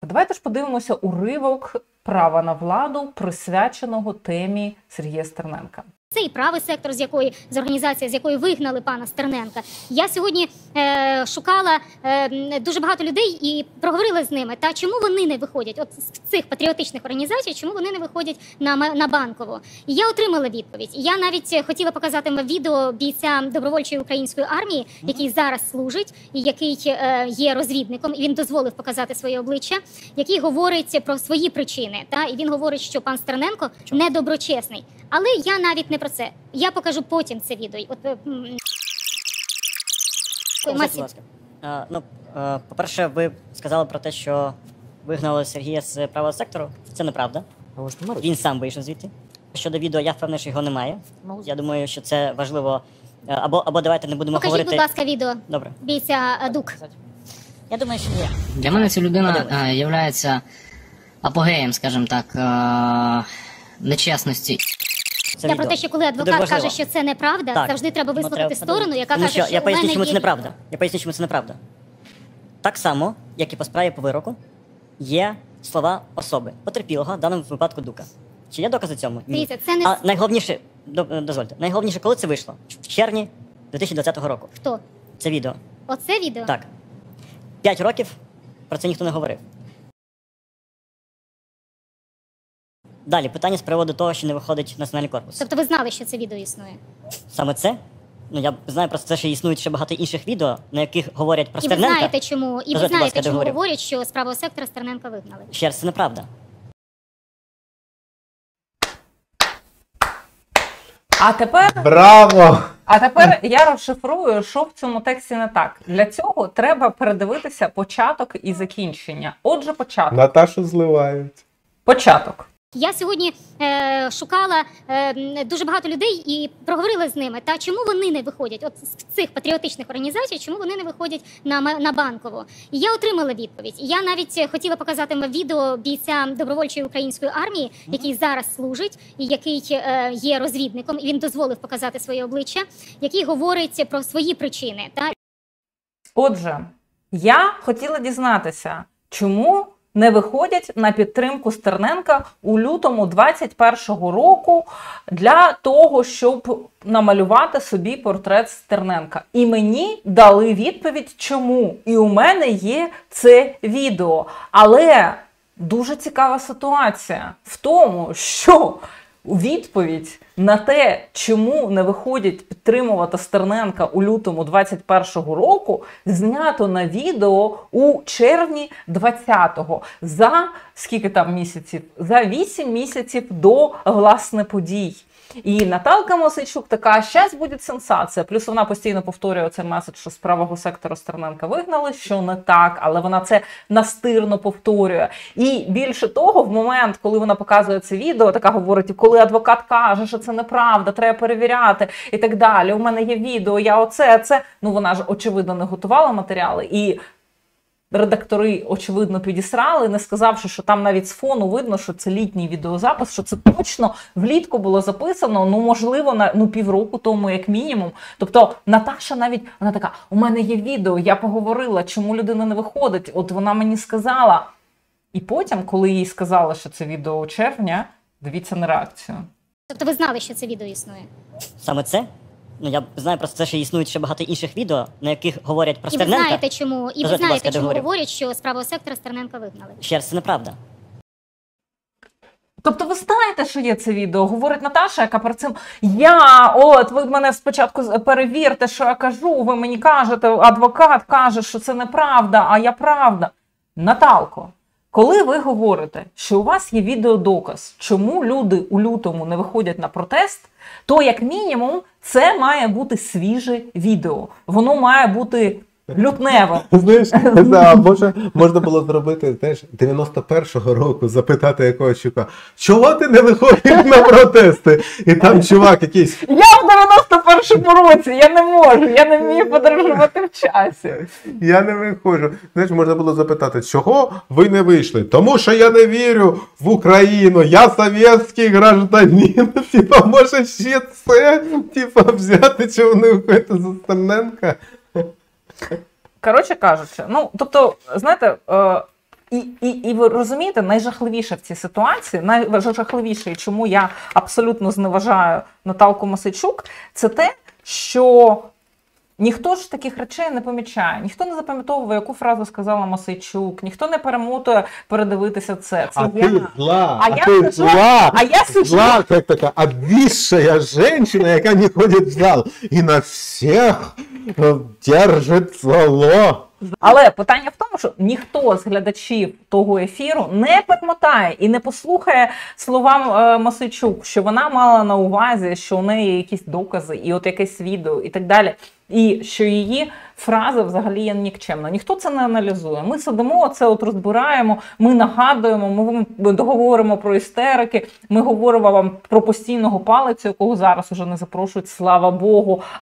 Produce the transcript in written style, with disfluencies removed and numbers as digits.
Давайте ж подивимося уривок «Права на владу», присвяченого темі Сергія Стерненка. Це і правий сектор, з організації, з якої вигнали пана Стерненка. Я сьогодні шукала дуже багато людей і проговорила з ними. Та чому вони не виходять, от з цих патріотичних організацій, чому вони не виходять на Банкову? І я отримала відповідь. Я навіть хотіла показати вам відео бійця добровольчої української армії, який зараз служить і який є розвідником, і він дозволив показати своє обличчя, який говорить про свої причини. Та? І він говорить, що пан Стерненко недоброчесний. Але я навіть не про це. Я покажу потім це відео. По-перше, ви сказали про те, що вигнали Сергія з правого сектору. Це неправда. Він сам вийшов звідти. Щодо відео, я впевнений, що його немає. Я думаю, що це важливо. Або давайте не будемо говорити... Покажіть, будь ласка, відео. Добре. Бійця Дук. Я думаю, що є. Для мене ця людина є апогеєм, скажімо так, нечесності. Я про те, що коли адвокат каже, що це неправда, завжди треба вислухати сторону, яка каже, що я поясню, у мене чому є... це неправда. Я поясню, чому це неправда. Так само, як і по справі по вироку, є слова особи, потерпілого, в даному випадку Дука. Чи є докази цьому? Ні. Дивіться, це не... А найголовніше, дозвольте, найголовніше, коли це вийшло? В червні 2020 року. Хто? Це відео. Оце відео? Так. 5 років про це ніхто не говорив. Далі, питання з приводу того, що не виходить Національний корпус. Тобто ви знали, що це відео існує? Саме це? Ну, я знаю про це, що існують ще багато інших відео, на яких говорять про Стерненка. І ви знаєте, чому, говорять, що з правого сектора Стерненка вигнали? Ще раз, це неправда. А тепер... Браво! А тепер я розшифрую, що в цьому тексті не так. Для цього треба передивитися початок і закінчення. Отже, початок. Наташу зливають. Початок. Я сьогодні шукала дуже багато людей і проговорила з ними. Та чому вони не виходять, от з цих патріотичних організацій, чому вони не виходять на Банкову? І я отримала відповідь. І я навіть хотіла показати вам відео бійця добровольчої української армії, який зараз служить і який є розвідником, і він дозволив показати своє обличчя, який говорить про свої причини. Та? Отже, я хотіла дізнатися, чому не виходять на підтримку Стерненка у лютому 2021 року для того, щоб намалювати собі портрет Стерненка. І мені дали відповідь, чому. І у мене є це відео. Але дуже цікава ситуація в тому, що відповідь на те, чому не виходять підтримувати Стерненка у лютому 2021 року, знято на відео у червні 2020-го. За скільки там місяців? За 8 місяців до, власне, подій. І Наталка Мосичук така, щас буде сенсація. Плюс вона постійно повторює цей меседж, що з правого сектора Стерненка вигнали, що не так, але вона це настирно повторює. І більше того, в момент, коли вона показує це відео, така говорить, коли адвокат каже, що це неправда, треба перевіряти і так далі. У мене є відео, я оце. Ну вона ж, очевидно, не готувала матеріали. І редактори, очевидно, підісрали, не сказавши, що там навіть з фону видно, що це літній відеозапис, що це точно влітку було записано, ну, можливо, на півроку тому, як мінімум. Тобто Наташа навіть, вона така, у мене є відео, я поговорила, чому людина не виходить, от вона мені сказала. І потім, коли їй сказали, що це відео у червня, дивіться на реакцію. Тобто ви знали, що це відео існує? Саме це? Ну, я знаю про це, що існують ще багато інших відео, на яких говорять про Стерненка. І ви знаєте, чому говорять, що з правого сектора Стерненка вигнали? Ще раз, це неправда. Тобто ви знаєте, що є це відео? Говорить Наташа, яка перед цим, ви мене спочатку перевірте, що я кажу, ви мені кажете, адвокат каже, що це неправда, а я правда. Наталко, коли ви говорите, що у вас є відеодоказ, чому люди у лютому не виходять на протест, то, як мінімум, це має бути свіже відео. Воно має бути лютневе. Знаєш, можна було зробити, 91-го року, запитати якогось чувака, чого ти не виходиш на протести? І там чувак якийсь... Я в 91-му році, я не можу, я не вмію подорожувати в часі. Я не виходжу. Знаєш, можна було запитати, чого ви не вийшли? Тому що я не вірю в Україну, я совєтський гражданин. Типа, може ще це? Типа, взяти, чого не виходити за Стерненка? Коротше кажучи, тобто, знаєте, І ви розумієте, найжахливіше в цій ситуації, найжахливіше, і чому я абсолютно зневажаю Наталку Мосійчук, це те, що ніхто ж таких речей не помічає, ніхто не запам'ятовує, яку фразу сказала Мосійчук, ніхто не перемотує передивитися це. Це Ти зла, А я сиджу. зла, як така обвисшая женщина, яка не ходить в зал, і на всіх держить зло. Але питання в тому, що ніхто з глядачів того ефіру не перемотає і не послухає словам Мосійчук, що вона мала на увазі, що у неї є якісь докази, і от якесь відео, і так далі. І що її фраза взагалі є нікчемна. Ніхто це не аналізує. Ми сидимо, це от розбираємо, ми нагадуємо, ми договоримо про істерики, ми говоримо вам про постійного палицю, якого зараз уже не запрошують, слава Богу.